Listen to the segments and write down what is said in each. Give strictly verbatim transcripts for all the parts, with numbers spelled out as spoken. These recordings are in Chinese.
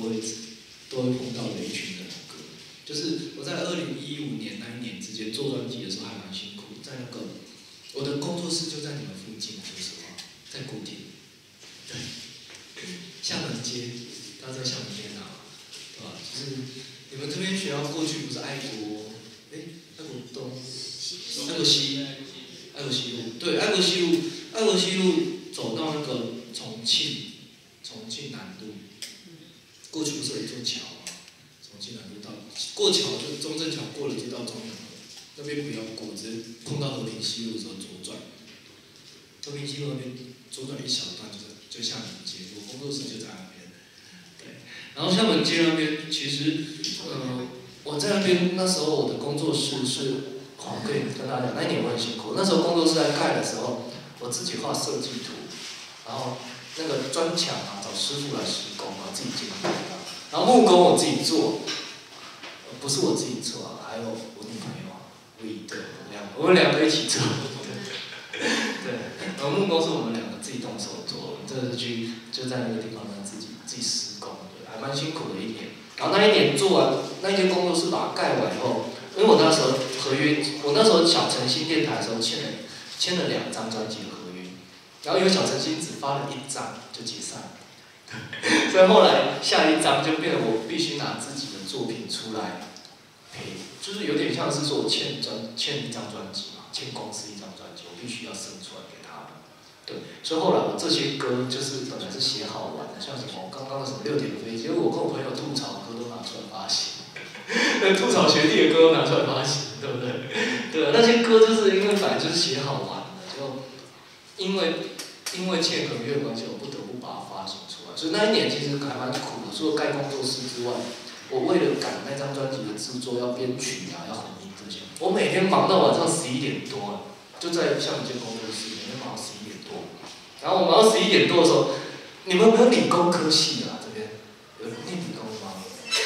都会都会碰到的一群人的歌。就是我在二零一五年那一年之间做专辑的时候还蛮辛苦，在那个我的工作室就在你们附近，说实话，在古亭，对，厦门街，大家知道厦门街哪吗？对吧？就是你们这边学校过去不是爱国，哎，爱国东，爱国西，爱国西路，对，爱国西路，爱国西路走到那个重庆，重庆南路，过去不是有一座桥吗？重庆南路到过桥就中正桥过了就到中永和，那边不要过，直接碰到和平西路的时候左转。和平西路那边左转一小段就是就厦门街，我工作室就在那边。对，然后厦门街那边其实，呃，我在那边那时候我的工作室是，哦，可以跟大家讲，那一年我很辛苦。那时候工作室在盖的时候，我自己画设计图，然后那个砖墙啊找师傅来施工，然后自己监工，然后木工我自己做，不是我自己做啊，还有我女朋友啊，魏对，两我们两个一起做。对，然后木工是我们两个自己动手做，我们真的是去就在那个地方呢自己自己施工，对，还蛮辛苦的一年。然后那一年做完，那间工作室把它盖完以后，因为我那时候合约，我那时候小诚心电台的时候签了签了两张专辑的合约，然后因为小诚心只发了一张就解散了，所以后来下一张就变成我必须拿自己的作品出来赔，就是有点像是说我欠专欠一张专辑嘛，欠公司一张专辑，我必须要生出来给他们。对，所以后来我这些歌就是本来是写好玩的，像什么刚刚的什么六点的飞机，因为我跟我朋友吐槽歌都拿出来发行，那吐槽学弟的歌都拿出来发行，对不对？对，那些歌就是因为本来就是写好玩的，就因为因为欠合约的关系，我不得不把它发行出来。所以那一年其实还蛮苦的，除了盖工作室之外，我为了赶那张专辑的制作，要编曲啊，要混音这些，我每天忙到晚上十一点多，就在厦门街工作室，每天忙到十一点多。然后我忙到十一点多的时候，你们有没有理工科系的啊？这边有念理工吗？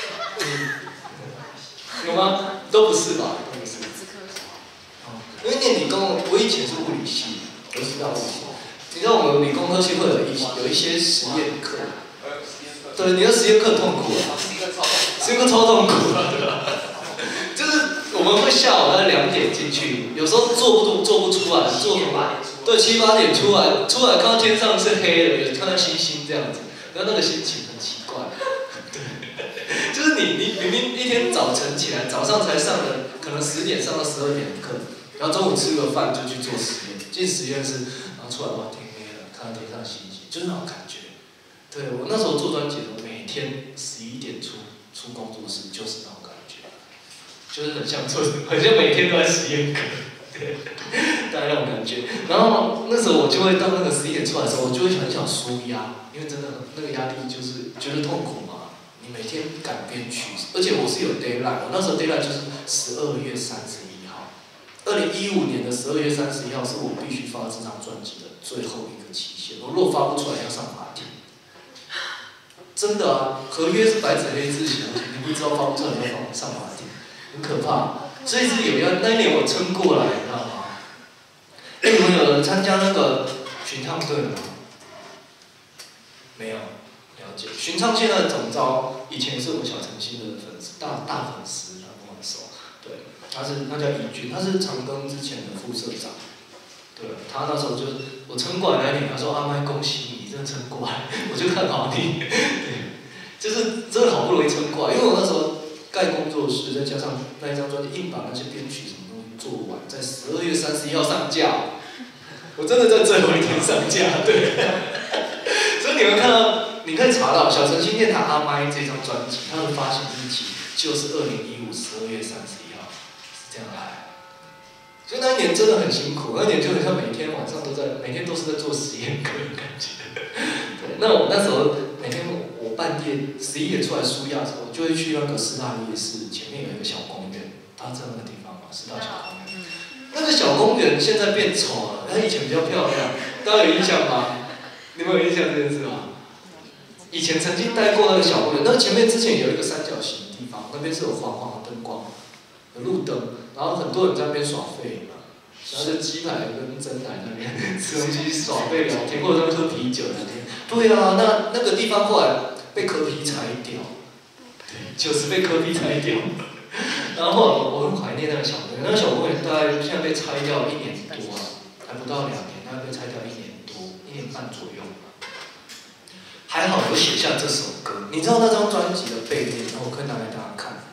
嗯、有吗？都不是吧？都不是。哦，因为念理工，我以前是物理系，我是教物理系。你知道我们理工科系会有一有一些实验课，对，你的实验课痛苦啊，实验课超痛苦啊，对吧？就是我们会下午大概两点进去，有时候做不做不出来，做对七八点出来，出来看到天上是黑的，有看到星星这样子，然后那个心情很奇怪，对，就是你你明明一天早晨起来，早上才上的，可能十点上到十二点的课，然后中午吃个饭就去做实验，进实验室，然后出来哇天黑了，看到天上星星，就是那种感觉。对，我那时候做专辑的时候，每天十一点出出工作室，就是那种感觉，就是很像做，很像每天都在实验课，对，大概那种感觉。然后那时候我就会到那个十一点出来的时候，我就会很想舒压，因为真的那个压力就是觉得痛苦嘛。你每天赶编曲，而且我是有 deadline， 我那时候 deadline 就是十二月三十一号，二零一五年的十二月三十一号是我必须发这张专辑的最后一个期限，我如果发不出来要上法庭。真的啊，合约是白纸黑字写的，你不知道发不出来要上法庭，很可怕。所以是有要那一年我撑过来，你知道吗？哎，你们有人参加那个巡唱队吗？没有，了解。巡唱现在的总召以前是我们小诚心的粉丝，大大粉丝，他跟我很熟。对，他是他叫怡俊，他是长庚之前的副社长。对，他那时候就是我撑过来那一年，他说阿麦恭喜你，真的撑过来，我就看好你。对，就是真的好不容易撑过来，因为我那时候盖工作室，再加上那一张专辑，硬把那些编曲什么东西做完，在十二月三十一号上架，我真的在最后一天上架，对。所以你们看到，你可以查到小诚心电台阿麦这张专辑，它的发行日期就是二零一五十二月三十一号，是这样来。所以那一年真的很辛苦，那一年就很像每天晚上都在，每天都是在做实验课的感觉。对，那我那时候每天我半夜十一点出来舒压的时候，我就会去那个师大夜市前面有一个小公园，大家知道那个地方吗？师大小公园。那个小公园现在变丑了，它以前比较漂亮，大家有印象吗？你们有印象这件事吗？以前曾经待过那个小公园，那前面之前有一个三角形的地方，那边是有黄黄的灯光，有路灯。然后很多人在那边耍废嘛，拿着鸡排跟珍奶那边吃东西耍废聊天，或者他们喝啤酒聊天。对啊，那那个地方后来被柯皮拆掉， 九十被科比拆掉。然后后来我很怀念那个小公园，那个小公园大概现在被拆掉一年多了，还不到两年，大概被拆掉一年多，一年半左右。还好我写下这首歌，你知道那张专辑的背面，然后我可以拿给大家看。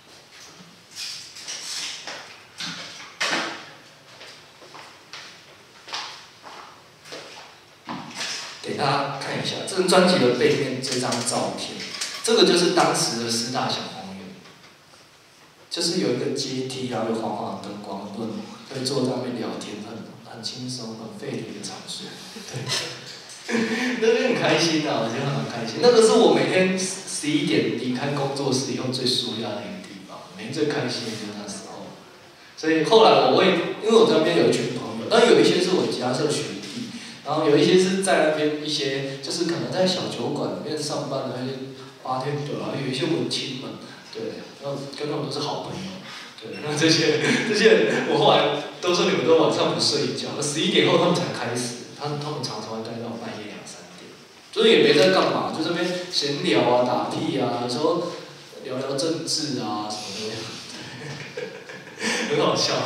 给大家看一下，这张专辑的背面这张照片，这个就是当时的师大小公园，就是有一个阶梯，然后有黄黄的灯光，很多人可以坐在那边聊天，很很轻松、很费力的场所。对，那边很开心啊，我觉得很开心。那个是我每天十一点离开工作室以后最舒压的一个地方，每天最开心的就是那时候。所以后来我会，因为我这边有一群朋友，但有一些是我吉他社学弟，然后有一些是在那边一些就是可能在小酒馆里面上班的那些八天的啊，有一些文青们，对，然后跟他们都是好朋友。对，那这些这些人，我后来都说你们都晚上不睡觉，十一点后他们才开始，他们他们常常会待到半夜两三点，就是也没在干嘛，就这边闲聊啊、打屁啊，有时候聊聊政治啊什么的。很好笑。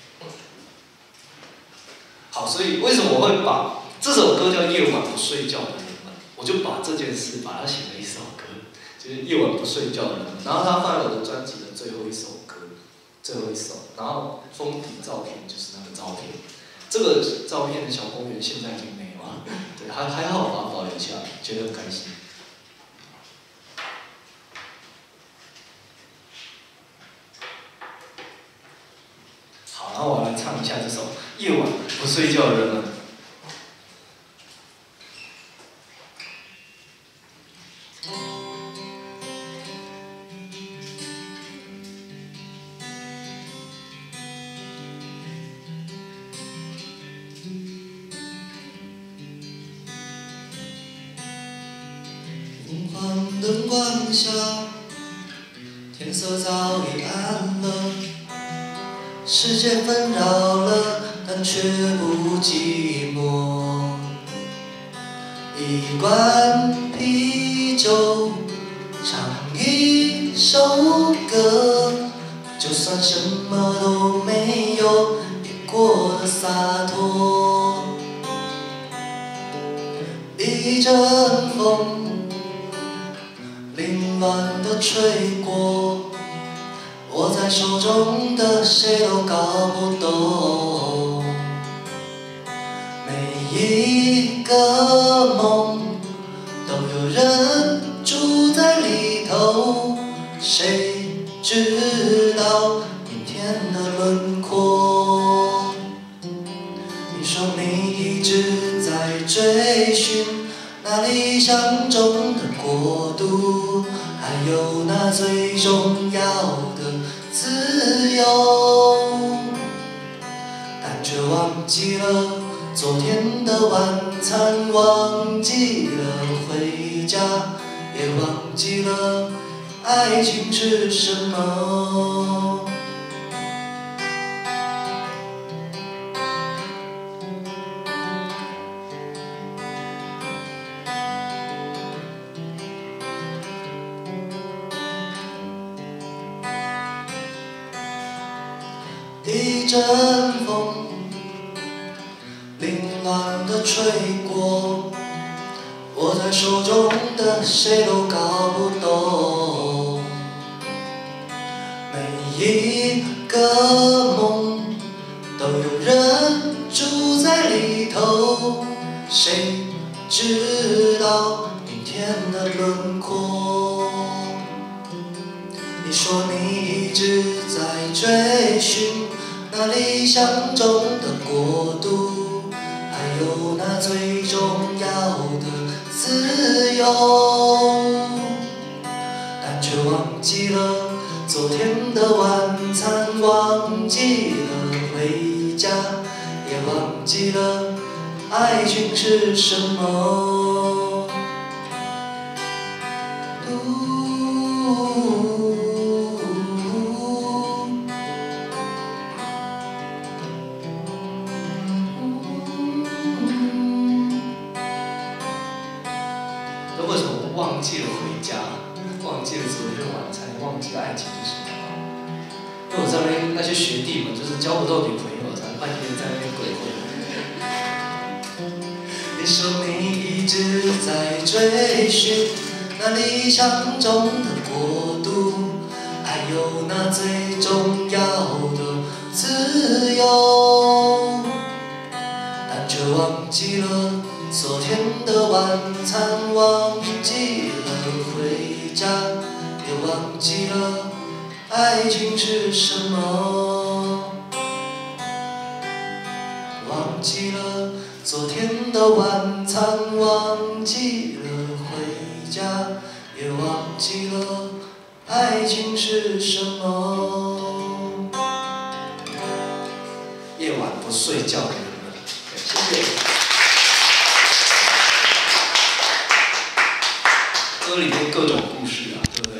好，所以为什么我会把这首歌叫《夜晚不睡觉的人们》，我就把这件事把它写了一首歌，就是《夜晚不睡觉的人们》，然后它放在我的专辑的最后一首歌，最后一首，然后封底照片就是那个照片，这个照片的小公园现在已经没有了，对，还还好把它保留下来，觉得很开心。好，然后我来唱一下这首《夜晚不睡觉的人们》。昏黄灯光下，天色早已暗了。世界纷扰了，但却不寂寞。一罐啤酒，唱一首歌，就算什么都没有，也过得洒脱。一阵风，凌乱地吹过。握在手中的谁都搞不懂，每一个梦都有人住在里头，谁知道明天的轮廓？你说你一直在追寻那理想中的国度，还有那最重要的自由，但却忘记了昨天的晚餐，忘记了回家，也忘记了爱情是什么。一阵风，凌乱地吹过，握在手中的谁都搞不懂，每一个梦都有人住在里头，谁知道明天的轮廓？你说你一直在追寻那理想中的国度，还有那最重要的自由，但却忘记了昨天的晚餐，忘记了回家，也忘记了爱情是什么。忘记了回家，忘忘记了昨天的晚餐，忘记了爱情是什么。因为我在那边那些学弟们，就是交不到女朋友，才半夜在那边鬼混。你说你一直在追寻那理想中的国度，还有那最重要的自由，但却忘记了昨天的晚餐，忘记了回家，也忘记了爱情是什么，忘记了昨天的晚餐，忘记了回家，也忘记了爱情是什么。夜晚不睡觉的人们，谢谢。歌里面各种故事啊。